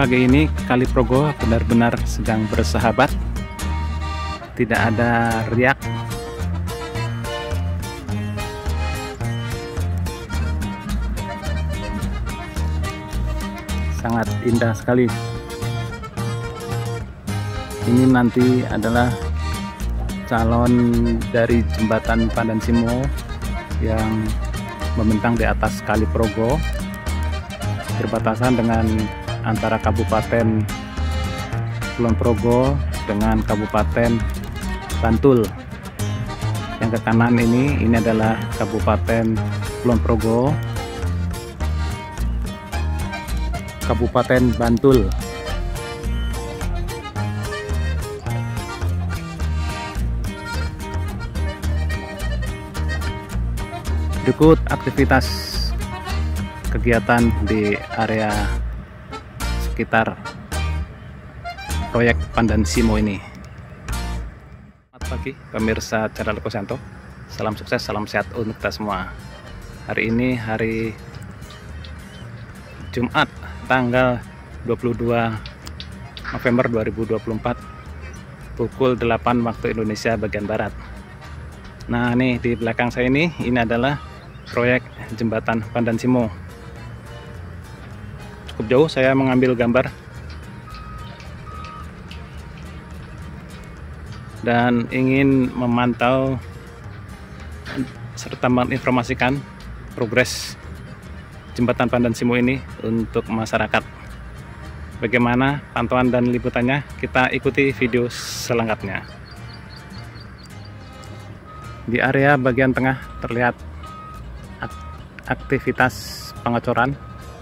Pagi ini Kali Progo benar-benar sedang bersahabat, tidak ada riak, sangat indah sekali. Ini nanti adalah calon dari jembatan Pandansimo yang membentang di atas Kali Progo, berbatasan dengan antara Kabupaten Kulon Progo dengan Kabupaten Bantul. Yang ke kanan ini adalah Kabupaten Kulon Progo, Kabupaten Bantul. Berikut aktivitas kegiatan di area sekitar proyek Pandansimo ini. Selamat pagi pemirsa channel Kosanto. Salam sukses, salam sehat untuk kita semua. Hari ini hari Jumat tanggal 22 November 2024 pukul 8 waktu Indonesia bagian Barat. Nah, nih di belakang saya ini adalah proyek jembatan Pandansimo. Cukup jauh saya mengambil gambar dan ingin memantau serta menginformasikan progres jembatan Pandansimo ini untuk masyarakat. Bagaimana pantauan dan liputannya? Kita ikuti video selengkapnya. Di area bagian tengah terlihat aktivitas pengecoran.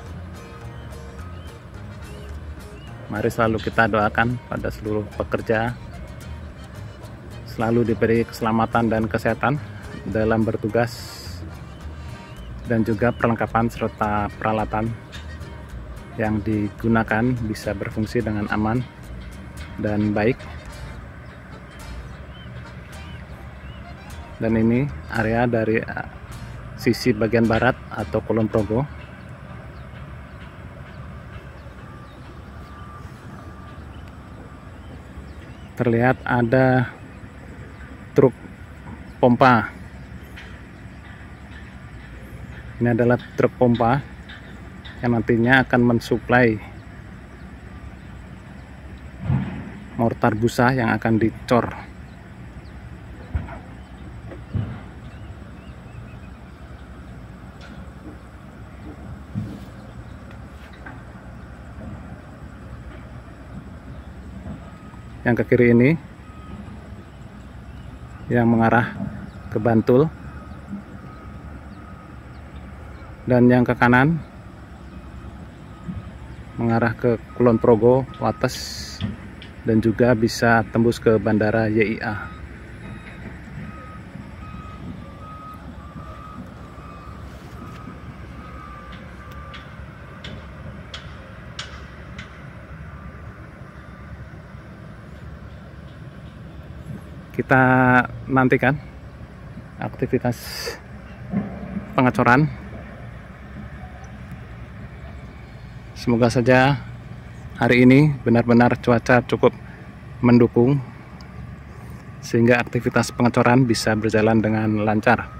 Mari selalu kita doakan pada seluruh pekerja selalu diberi keselamatan dan kesehatan dalam bertugas, dan juga perlengkapan serta peralatan yang digunakan bisa berfungsi dengan aman dan baik. Dan ini area dari sisi bagian barat atau Kulon Progo. Terlihat ada truk pompa. Ini adalah truk pompa yang nantinya akan mensuplai mortar busa yang akan dicor. Yang ke kiri ini yang mengarah ke Bantul, dan yang ke kanan mengarah ke Kulon Progo, Wates, dan juga bisa tembus ke Bandara YIA. Kita nantikan aktivitas pengecoran. Semoga saja hari ini benar-benar cuaca cukup mendukung sehingga aktivitas pengecoran bisa berjalan dengan lancar.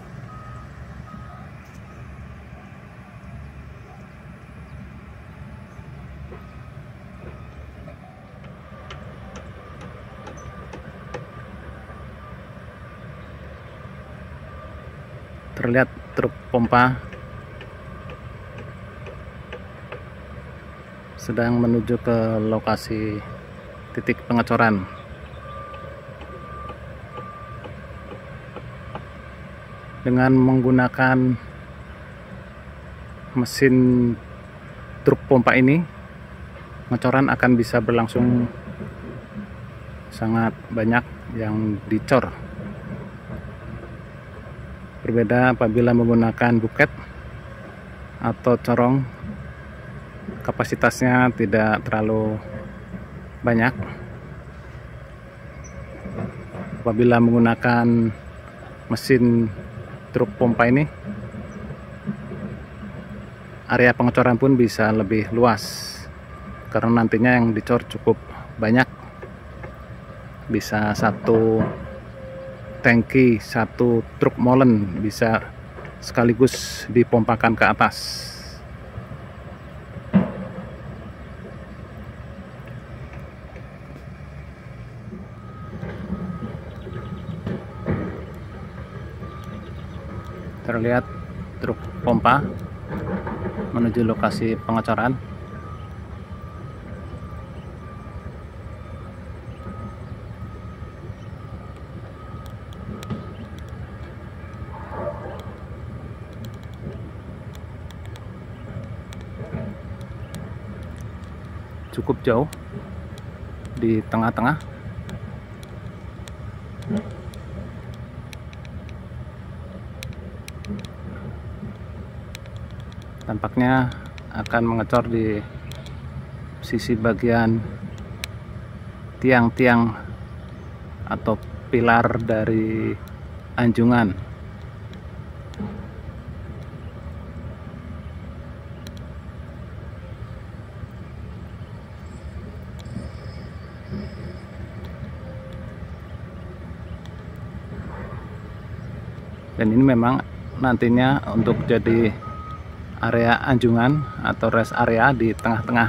Terlihat truk pompa sedang menuju ke lokasi titik pengecoran. Dengan menggunakan mesin truk pompa ini, pengecoran akan bisa berlangsung sangat banyak yang dicor. Berbeda apabila menggunakan buket atau corong, kapasitasnya tidak terlalu banyak. Apabila menggunakan mesin truk pompa ini, area pengecoran pun bisa lebih luas karena nantinya yang dicor cukup banyak, bisa satu tangki, satu truk molen bisa sekaligus dipompakan ke atas. Terlihat truk pompa menuju lokasi pengecoran. Cukup jauh di tengah-tengah. Tampaknya akan mengecor di sisi bagian tiang-tiang atau pilar dari anjungan. Dan ini memang nantinya untuk jadi area anjungan atau rest area di tengah-tengah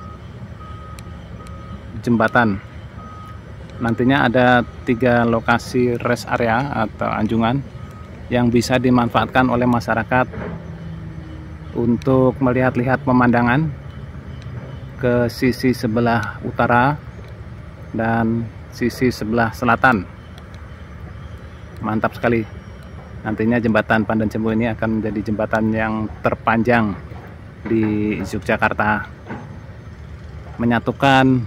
jembatan. Nantinya ada 3 lokasi rest area atau anjungan yang bisa dimanfaatkan oleh masyarakat untuk melihat-lihat pemandangan ke sisi sebelah utara dan sisi sebelah selatan. Mantap sekali. Nantinya jembatan Pandan Jembu ini akan menjadi jembatan yang terpanjang di Yogyakarta, menyatukan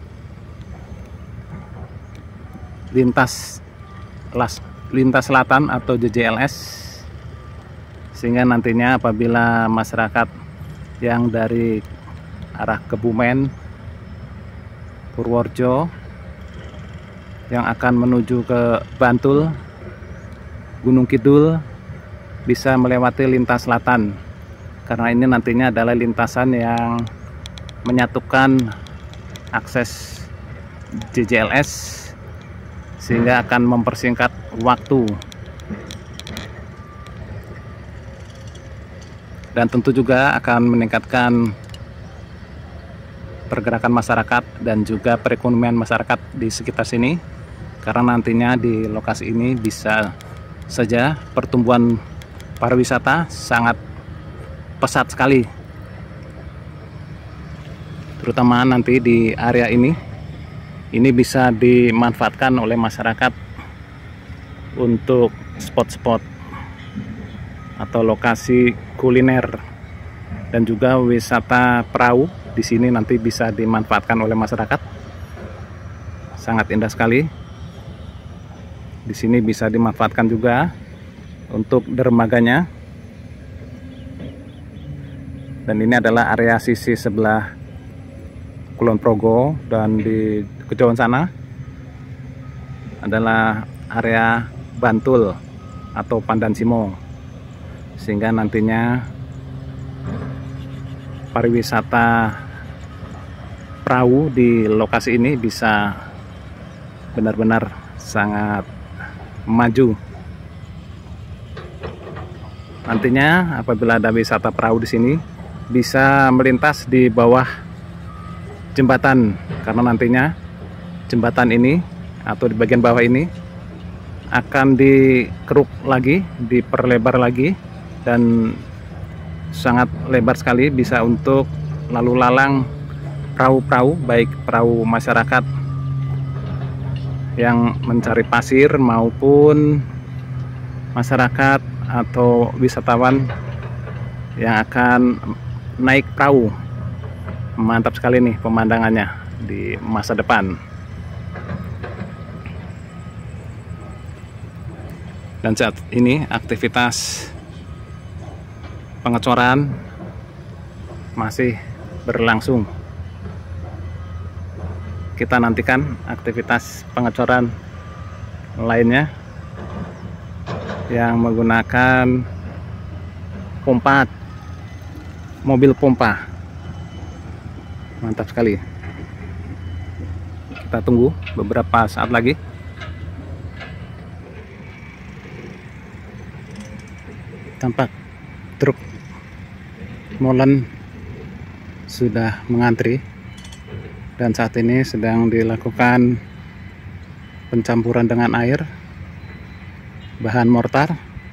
lintas selatan atau JJLS, sehingga nantinya apabila masyarakat yang dari arah Kebumen, Purworejo yang akan menuju ke Bantul, Gunung Kidul bisa melewati lintas selatan, karena ini nantinya adalah lintasan yang menyatukan akses JJLS, sehingga akan mempersingkat waktu dan tentu juga akan meningkatkan pergerakan masyarakat dan juga perekonomian masyarakat di sekitar sini, karena nantinya di lokasi ini bisa saja pertumbuhan pariwisata sangat pesat sekali, terutama nanti di area ini bisa dimanfaatkan oleh masyarakat untuk spot-spot atau lokasi kuliner dan juga wisata perahu. Di sini nanti bisa dimanfaatkan oleh masyarakat, sangat indah sekali. Di sini bisa dimanfaatkan juga untuk dermaganya. Dan ini adalah area sisi sebelah Kulon Progo, dan di kejauhan sana adalah area Bantul atau Pandan Simo, sehingga nantinya pariwisata perahu di lokasi ini bisa benar-benar sangat maju. Nantinya apabila ada wisata perahu di sini bisa melintas di bawah jembatan, karena nantinya jembatan ini atau di bagian bawah ini akan dikeruk lagi, diperlebar lagi, dan sangat lebar sekali, bisa untuk lalu lalang perahu-perahu, baik perahu masyarakat yang mencari pasir maupun masyarakat atau wisatawan yang akan naik perahu. Mantap sekali nih pemandangannya di masa depan. Dan saat ini aktivitas pengecoran masih berlangsung. Kita nantikan aktivitas pengecoran lainnya yang menggunakan pompa, mobil pompa. Mantap sekali. Kita tunggu beberapa saat lagi. Tampak truk molen sudah mengantri dan saat ini sedang dilakukan pencampuran dengan air bahan mortar.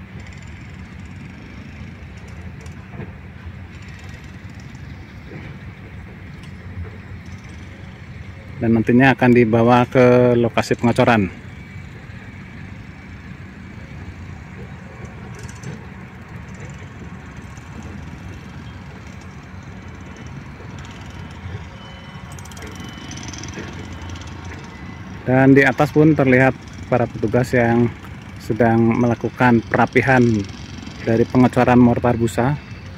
Dan nantinya akan dibawa ke lokasi pengecoran. Dan di atas pun terlihat para petugas yang sedang melakukan perapihan dari pengecoran mortar busa.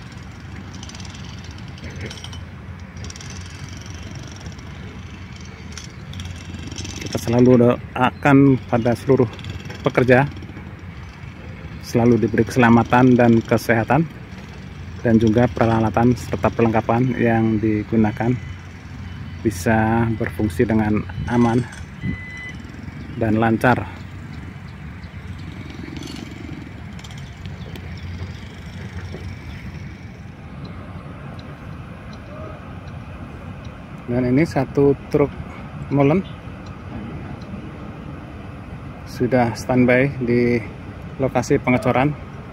Kita selalu doakan pada seluruh pekerja selalu diberi keselamatan dan kesehatan, dan juga peralatan serta perlengkapan yang digunakan bisa berfungsi dengan aman dan lancar. Dan ini satu truk molen sudah standby di lokasi pengecoran.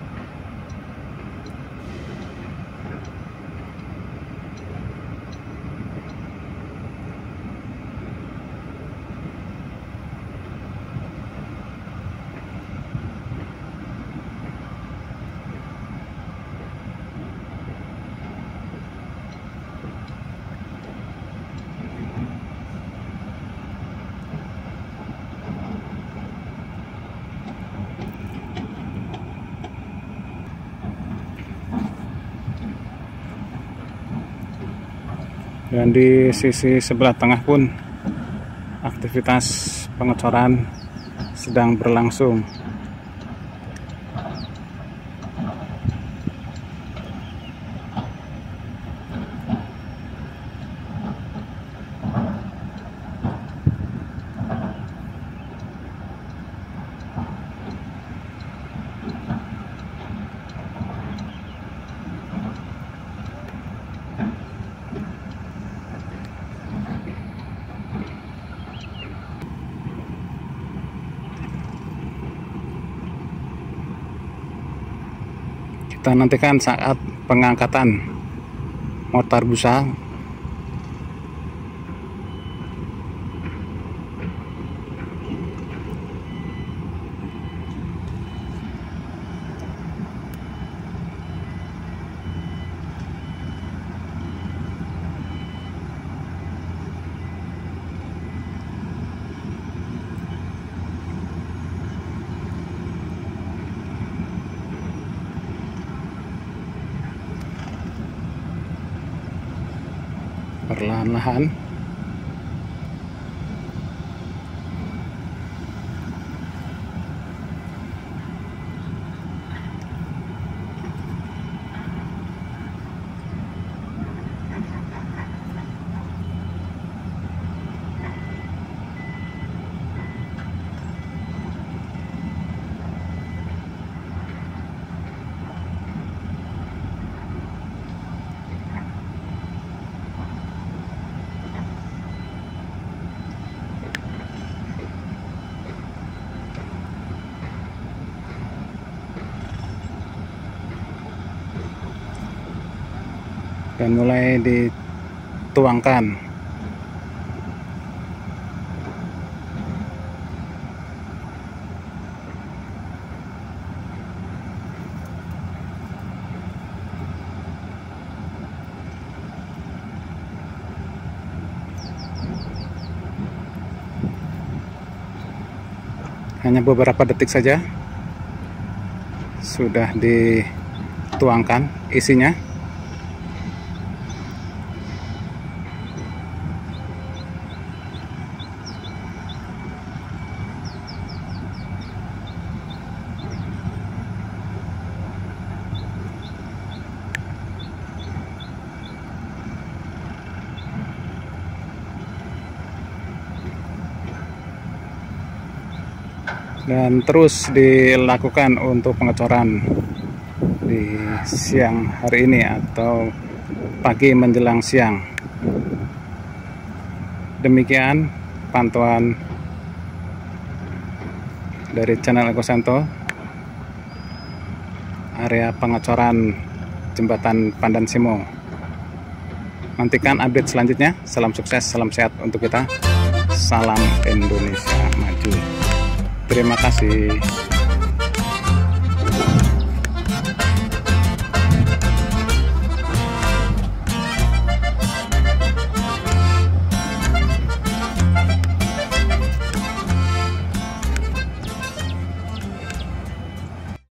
Dan di sisi sebelah tengah pun aktivitas pengecoran sedang berlangsung. Kita nantikan saat pengangkatan mortar busa. Perlahan-lahan dan mulai dituangkan. Hanya beberapa detik saja sudah dituangkan isinya. dan terus dilakukan untuk pengecoran di siang hari ini atau pagi menjelang siang. Demikian pantauan dari channel Ekosanto area pengecoran jembatan Pandan Simo. Nantikan update selanjutnya. Salam sukses, salam sehat untuk kita. Salam Indonesia Maju. Terima kasih.